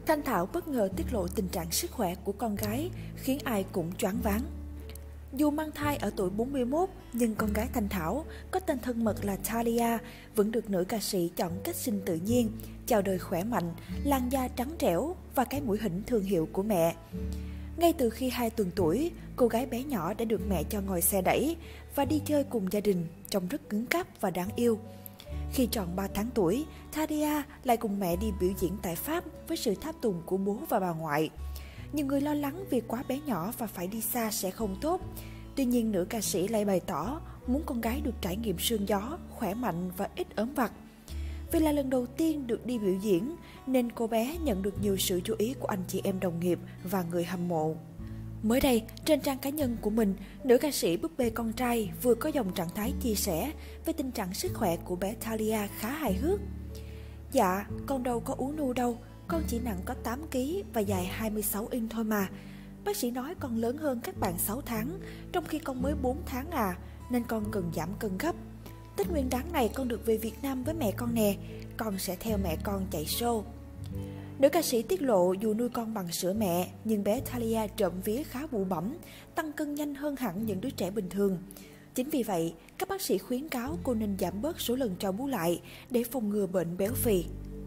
Thanh Thảo bất ngờ tiết lộ tình trạng sức khỏe của con gái khiến ai cũng choáng váng. Dù mang thai ở tuổi 41, nhưng con gái Thanh Thảo có tên thân mật là Thalia vẫn được nữ ca sĩ chọn cách sinh tự nhiên, chào đời khỏe mạnh, làn da trắng trẻo và cái mũi hỉnh thương hiệu của mẹ. Ngay từ khi 2 tuần tuổi, cô gái bé nhỏ đã được mẹ cho ngồi xe đẩy và đi chơi cùng gia đình, trông rất cứng cáp và đáng yêu. Khi tròn 3 tháng tuổi, Thalia lại cùng mẹ đi biểu diễn tại Pháp với sự tháp tùng của bố và bà ngoại. Nhiều người lo lắng vì quá bé nhỏ và phải đi xa sẽ không tốt. Tuy nhiên, nữ ca sĩ lại bày tỏ muốn con gái được trải nghiệm sương gió, khỏe mạnh và ít ốm vặt. Vì là lần đầu tiên được đi biểu diễn, nên cô bé nhận được nhiều sự chú ý của anh chị em đồng nghiệp và người hâm mộ. Mới đây, trên trang cá nhân của mình, nữ ca sĩ búp bê con trai vừa có dòng trạng thái chia sẻ về tình trạng sức khỏe của bé Thalia khá hài hước. Dạ, con đâu có ú nu đâu, con chỉ nặng có 8 kg và dài 26 inch thôi mà. Bác sĩ nói con lớn hơn các bạn 6 tháng, trong khi con mới 4 tháng à, nên con cần giảm cân gấp. Tết Nguyên đán này con được về Việt Nam với mẹ con nè, con sẽ theo mẹ con chạy show. Nữ ca sĩ tiết lộ dù nuôi con bằng sữa mẹ, nhưng bé Thalia trộm vía khá bụ bẫm, tăng cân nhanh hơn hẳn những đứa trẻ bình thường. Chính vì vậy, các bác sĩ khuyến cáo cô nên giảm bớt số lần cho bú lại để phòng ngừa bệnh béo phì.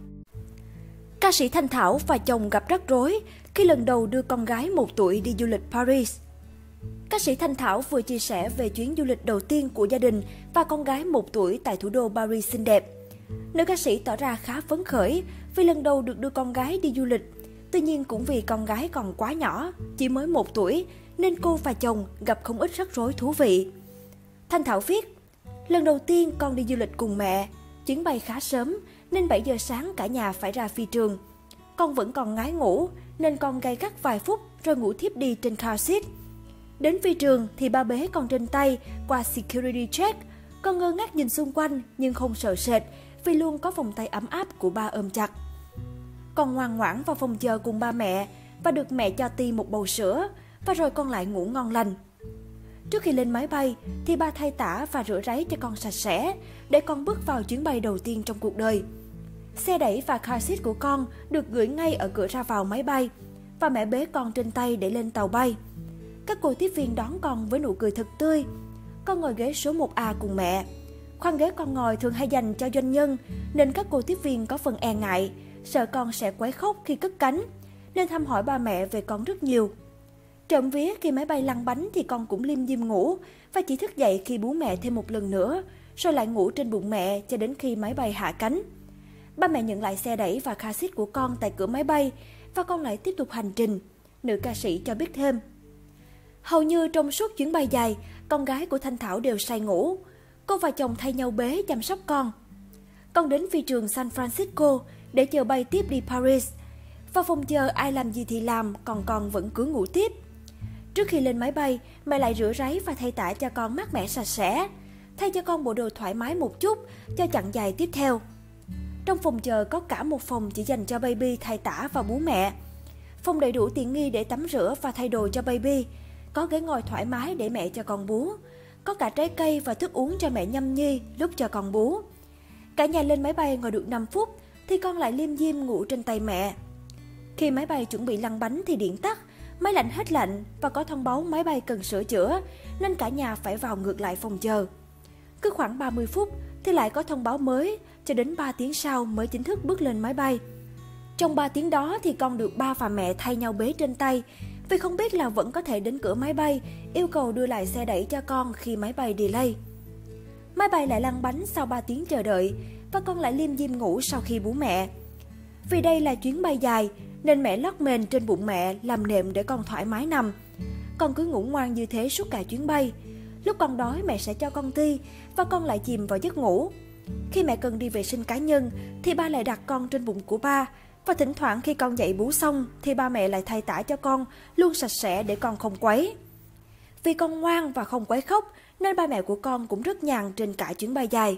Ca sĩ Thanh Thảo và chồng gặp rắc rối khi lần đầu đưa con gái 1 tuổi đi du lịch Paris. Ca sĩ Thanh Thảo vừa chia sẻ về chuyến du lịch đầu tiên của gia đình và con gái 1 tuổi tại thủ đô Paris xinh đẹp. Nữ ca sĩ tỏ ra khá phấn khởi vì lần đầu được đưa con gái đi du lịch. Tuy nhiên cũng vì con gái còn quá nhỏ, chỉ mới 1 tuổi, nên cô và chồng gặp không ít rắc rối thú vị. Thanh Thảo viết, lần đầu tiên con đi du lịch cùng mẹ, chuyến bay khá sớm nên 7 giờ sáng cả nhà phải ra phi trường. Con vẫn còn ngái ngủ nên con gay gắt vài phút rồi ngủ thiếp đi trên car seat. Đến phi trường thì ba bế con trên tay qua security check. Con ngơ ngác nhìn xung quanh nhưng không sợ sệt vì luôn có vòng tay ấm áp của ba ôm chặt. Con ngoan ngoãn vào phòng chờ cùng ba mẹ và được mẹ cho ti một bầu sữa và rồi con lại ngủ ngon lành. Trước khi lên máy bay thì ba thay tã và rửa ráy cho con sạch sẽ để con bước vào chuyến bay đầu tiên trong cuộc đời. Xe đẩy và car seat của con được gửi ngay ở cửa ra vào máy bay và mẹ bế con trên tay để lên tàu bay. Các cô tiếp viên đón con với nụ cười thật tươi. Con ngồi ghế số 1A cùng mẹ. Khoang ghế con ngồi thường hay dành cho doanh nhân nên các cô tiếp viên có phần e ngại, sợ con sẽ quấy khóc khi cất cánh, nên thăm hỏi ba mẹ về con rất nhiều. Trộm vía khi máy bay lăn bánh thì con cũng lim dim ngủ và chỉ thức dậy khi bú mẹ thêm một lần nữa, rồi lại ngủ trên bụng mẹ cho đến khi máy bay hạ cánh. Ba mẹ nhận lại xe đẩy và car seat của con tại cửa máy bay và con lại tiếp tục hành trình, nữ ca sĩ cho biết thêm. Hầu như trong suốt chuyến bay dài, con gái của Thanh Thảo đều say ngủ. Cô và chồng thay nhau bế chăm sóc con. Con đến phi trường San Francisco để chờ bay tiếp đi Paris. Vào phòng chờ ai làm gì thì làm, còn con vẫn cứ ngủ tiếp. Trước khi lên máy bay, mẹ lại rửa ráy và thay tã cho con mát mẻ sạch sẽ, thay cho con bộ đồ thoải mái một chút cho chặng dài tiếp theo. Trong phòng chờ có cả một phòng chỉ dành cho baby thay tã và bú mẹ. Phòng đầy đủ tiện nghi để tắm rửa và thay đồ cho baby. Có ghế ngồi thoải mái để mẹ cho con bú. Có cả trái cây và thức uống cho mẹ nhâm nhi lúc cho con bú. Cả nhà lên máy bay ngồi được 5 phút thì con lại liêm diêm ngủ trên tay mẹ. Khi máy bay chuẩn bị lăn bánh thì điện tắt, máy lạnh hết lạnh và có thông báo máy bay cần sửa chữa nên cả nhà phải vào ngược lại phòng chờ. Cứ khoảng 30 phút thì lại có thông báo mới, cho đến 3 tiếng sau mới chính thức bước lên máy bay. Trong 3 tiếng đó thì con được ba và mẹ thay nhau bế trên tay vì không biết là vẫn có thể đến cửa máy bay, yêu cầu đưa lại xe đẩy cho con khi máy bay delay. Máy bay lại lăn bánh sau 3 tiếng chờ đợi và con lại liêm diêm ngủ sau khi bú mẹ. Vì đây là chuyến bay dài nên mẹ lót mền trên bụng mẹ làm nệm để con thoải mái nằm. Con cứ ngủ ngoan như thế suốt cả chuyến bay. Lúc con đói mẹ sẽ cho con ti và con lại chìm vào giấc ngủ. Khi mẹ cần đi vệ sinh cá nhân thì ba lại đặt con trên bụng của ba. Và thỉnh thoảng khi con dậy bú xong thì ba mẹ lại thay tã cho con, luôn sạch sẽ để con không quấy. Vì con ngoan và không quấy khóc nên ba mẹ của con cũng rất nhàn trên cả chuyến bay dài.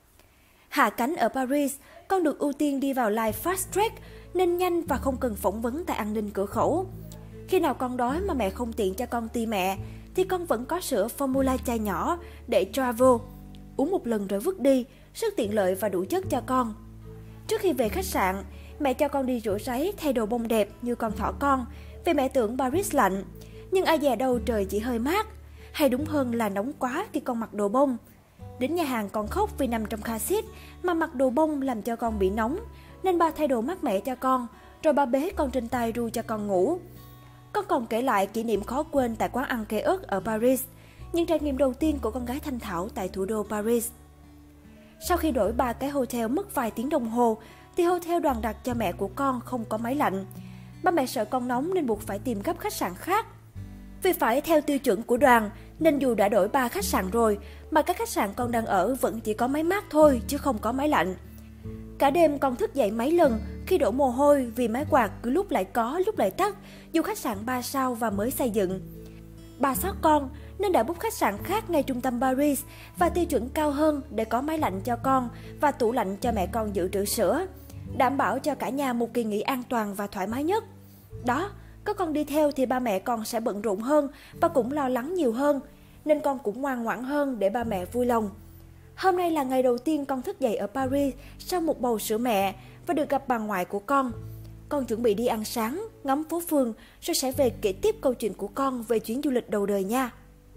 Hạ cánh ở Paris, con được ưu tiên đi vào line fast track nên nhanh và không cần phỏng vấn tại an ninh cửa khẩu. Khi nào con đói mà mẹ không tiện cho con ti mẹ thì con vẫn có sữa formula chai nhỏ để travel. Uống một lần rồi vứt đi, rất tiện lợi và đủ chất cho con. Trước khi về khách sạn, Mẹ cho con đi rửa ráy, thay đồ bông đẹp như con thỏ con, vì mẹ tưởng Paris lạnh. Nhưng ai dè đâu trời chỉ hơi mát, hay đúng hơn là nóng quá khi con mặc đồ bông. Đến nhà hàng con khóc vì nằm trong car seat mà mặc đồ bông làm cho con bị nóng, nên ba thay đồ mát mẻ cho con, rồi ba bế con trên tay ru cho con ngủ. Con còn kể lại kỷ niệm khó quên tại quán ăn cây ớt ở Paris, những trải nghiệm đầu tiên của con gái Thanh Thảo tại thủ đô Paris. Sau khi đổi 3 cái hotel mất vài tiếng đồng hồ, thì hotel đoàn đặt cho mẹ của con không có máy lạnh. Ba mẹ sợ con nóng nên buộc phải tìm gấp khách sạn khác. Vì phải theo tiêu chuẩn của đoàn, nên dù đã đổi 3 khách sạn rồi, mà các khách sạn con đang ở vẫn chỉ có máy mát thôi, chứ không có máy lạnh. Cả đêm con thức dậy mấy lần khi đổ mồ hôi vì máy quạt cứ lúc lại có, lúc lại tắt, dù khách sạn 3 sao và mới xây dựng. Bà xót con nên đã book khách sạn khác ngay trung tâm Paris và tiêu chuẩn cao hơn để có máy lạnh cho con và tủ lạnh cho mẹ con dự trữ sữa, đảm bảo cho cả nhà một kỳ nghỉ an toàn và thoải mái nhất. Đó, có con đi theo thì ba mẹ con sẽ bận rộn hơn và cũng lo lắng nhiều hơn, nên con cũng ngoan ngoãn hơn để ba mẹ vui lòng. Hôm nay là ngày đầu tiên con thức dậy ở Paris sau một bầu sữa mẹ và được gặp bà ngoại của con. Con chuẩn bị đi ăn sáng, ngắm phố phường, rồi sẽ về kể tiếp câu chuyện của con về chuyến du lịch đầu đời nha.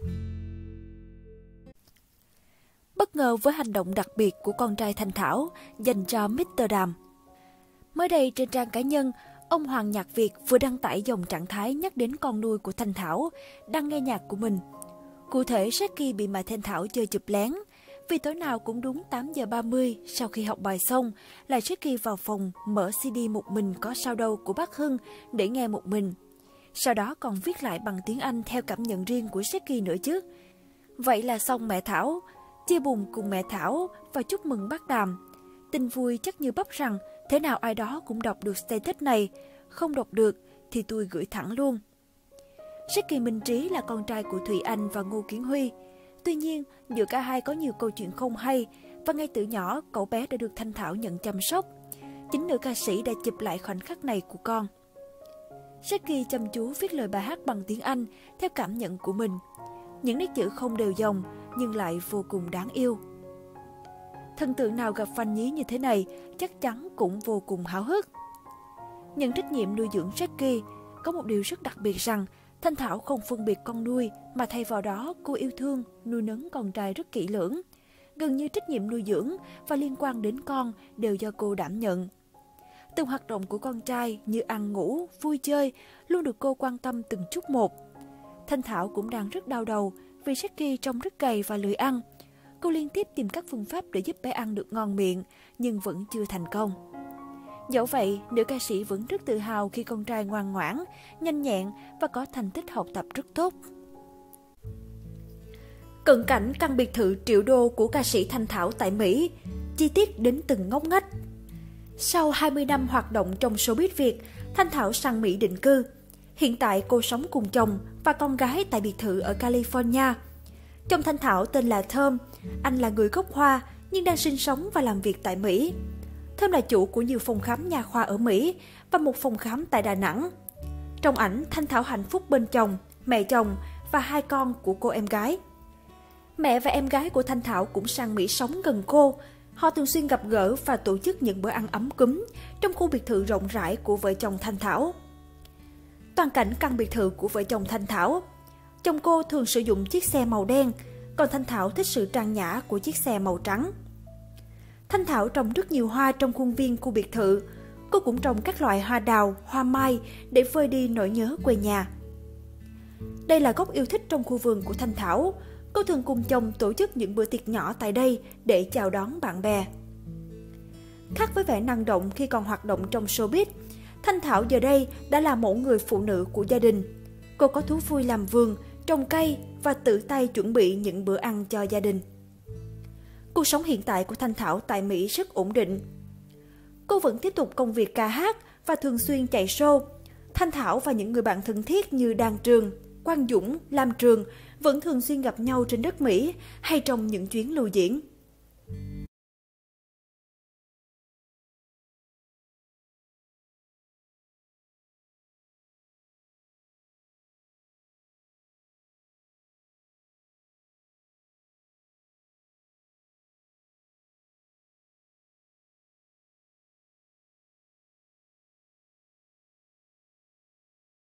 Bất ngờ với hành động đặc biệt của con trai Thanh Thảo dành cho Mr. Đàm. Mới đây trên trang cá nhân, ông Hoàng Nhạc Việt vừa đăng tải dòng trạng thái nhắc đến con nuôi của Thanh Thảo đang nghe nhạc của mình. Cụ thể, Jackie bị mẹ Thanh Thảo chơi chụp lén. Vì tối nào cũng đúng 8 giờ 30 sau khi học bài xong, là Jackie vào phòng mở CD một mình có sao đâu của bác Hưng để nghe một mình. Sau đó còn viết lại bằng tiếng Anh theo cảm nhận riêng của Jackie nữa chứ. Vậy là xong mẹ Thảo, chia buồn cùng mẹ Thảo và chúc mừng bác Đàm. Tin vui chắc như bắp rằng thế nào ai đó cũng đọc được status này, không đọc được thì tôi gửi thẳng luôn. Jackie Minh Trí là con trai của Thùy Anh và Ngô Kiến Huy. Tuy nhiên, giữa cả hai có nhiều câu chuyện không hay và ngay từ nhỏ cậu bé đã được Thanh Thảo nhận chăm sóc. Chính nữ ca sĩ đã chụp lại khoảnh khắc này của con. Jackie chăm chú viết lời bài hát bằng tiếng Anh theo cảm nhận của mình. Những nét chữ không đều dòng nhưng lại vô cùng đáng yêu. Thần tượng nào gặp fan nhí như thế này chắc chắn cũng vô cùng háo hức. Nhận trách nhiệm nuôi dưỡng Jackie, có một điều rất đặc biệt rằng Thanh Thảo không phân biệt con nuôi mà thay vào đó cô yêu thương, nuôi nấng con trai rất kỹ lưỡng. Gần như trách nhiệm nuôi dưỡng và liên quan đến con đều do cô đảm nhận. Từng hoạt động của con trai như ăn ngủ, vui chơi luôn được cô quan tâm từng chút một. Thanh Thảo cũng đang rất đau đầu vì Jackie trông rất gầy và lười ăn. Cô liên tiếp tìm các phương pháp để giúp bé ăn được ngon miệng nhưng vẫn chưa thành công. Dẫu vậy, nữ ca sĩ vẫn rất tự hào khi con trai ngoan ngoãn, nhanh nhẹn và có thành tích học tập rất tốt. Cận cảnh căn biệt thự triệu đô của ca sĩ Thanh Thảo tại Mỹ, chi tiết đến từng ngóc ngách. Sau 20 năm hoạt động trong showbiz Việt, Thanh Thảo sang Mỹ định cư. Hiện tại cô sống cùng chồng và con gái tại biệt thự ở California. Chồng Thanh Thảo tên là Thơm, anh là người gốc Hoa nhưng đang sinh sống và làm việc tại Mỹ. Thơm là chủ của nhiều phòng khám nha khoa ở Mỹ và một phòng khám tại Đà Nẵng. Trong ảnh, Thanh Thảo hạnh phúc bên chồng, mẹ chồng và 2 con của cô em gái. Mẹ và em gái của Thanh Thảo cũng sang Mỹ sống gần cô. Họ thường xuyên gặp gỡ và tổ chức những bữa ăn ấm cúng trong khu biệt thự rộng rãi của vợ chồng Thanh Thảo. Toàn cảnh căn biệt thự của vợ chồng Thanh Thảo. Chồng cô thường sử dụng chiếc xe màu đen, còn Thanh Thảo thích sự trang nhã của chiếc xe màu trắng. Thanh Thảo trồng rất nhiều hoa trong khuôn viên khu biệt thự. Cô cũng trồng các loại hoa đào, hoa mai để vơi đi nỗi nhớ quê nhà. Đây là góc yêu thích trong khu vườn của Thanh Thảo. Cô thường cùng chồng tổ chức những bữa tiệc nhỏ tại đây để chào đón bạn bè. Khác với vẻ năng động khi còn hoạt động trong showbiz, Thanh Thảo giờ đây đã là mẫu người phụ nữ của gia đình. Cô có thú vui làm vườn, trồng cây và tự tay chuẩn bị những bữa ăn cho gia đình. Cuộc sống hiện tại của Thanh Thảo tại Mỹ rất ổn định. Cô vẫn tiếp tục công việc ca hát và thường xuyên chạy show. Thanh Thảo và những người bạn thân thiết như Đan Trường, Quang Dũng, Lam Trường vẫn thường xuyên gặp nhau trên đất Mỹ hay trong những chuyến lưu diễn.